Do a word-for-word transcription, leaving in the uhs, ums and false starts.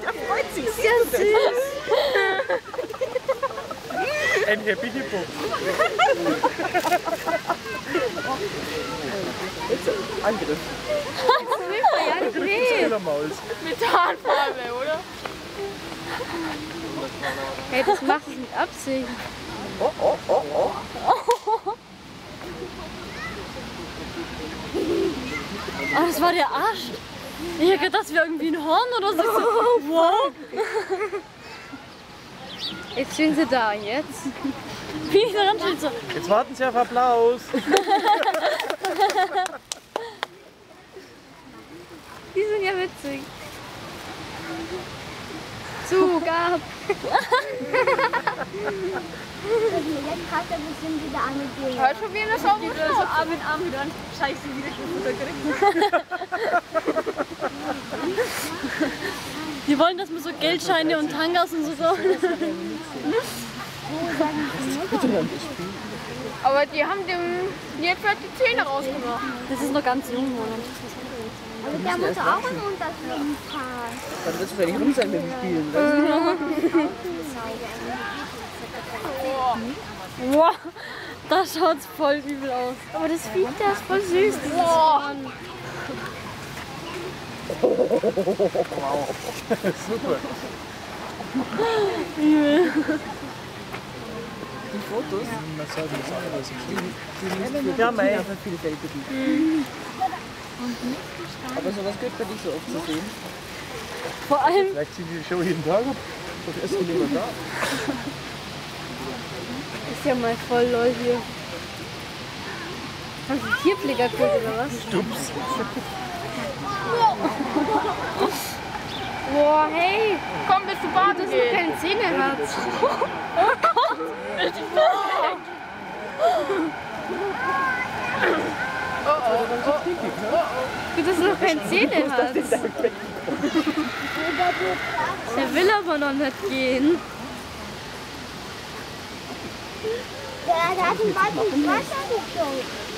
Er freut sich. Ist ja süß. Ein Happy Hippo. Angriff. Maus. Methanfarbe, oder? Hey, das macht es mit Absicht. Oh, oh, oh, oh. Oh, das war der Arsch. Ich hätte gedacht, das wäre irgendwie ein Horn oder so. Wow. Jetzt stehen sie da, jetzt. Wie ich daran steht so. Jetzt warten Sie auf Applaus. Die sind ja witzig. Zug ab. Jetzt hat er bestimmt wieder eine Idee. Hört schon wieder das Auto. So Arm in Arm wieder an. Scheiße, wieder Futter gekriegt. Die wollen, dass wir so Geldscheine und Tangas und so so. Aber die haben dem jetzt halt die Zähne rausgemacht. Das ist noch ganz jung, Roland. Aber der muss auch in Unterschieden fahren. Dann wird es vielleicht rum sein mit dem Spielen. Wow, das schaut voll übel aus. Aber das Vieh, das ist voll süß. Boah. Wow. Super. Die Fotos? Ja, mei. Ja, vielfältig. Aber sowas gehört bei nicht so oft zu sehen. Vor allem, Vielleicht ziehen die Show jeden Tag ab. Doch erst wenn jemand da. ist ja mal voll lol hier. Haben Sie Tierpflegerkurs oder was? Stups. Boah, hey, Komm, bis du baden dass du gehst. keine Zähne hast. Oh Gott, richtig Oh, oh, oh, oh, gut, dass du noch keine Zähne hast. Der will aber noch nicht gehen. Der hat ihn bald ins Wasser geschoben.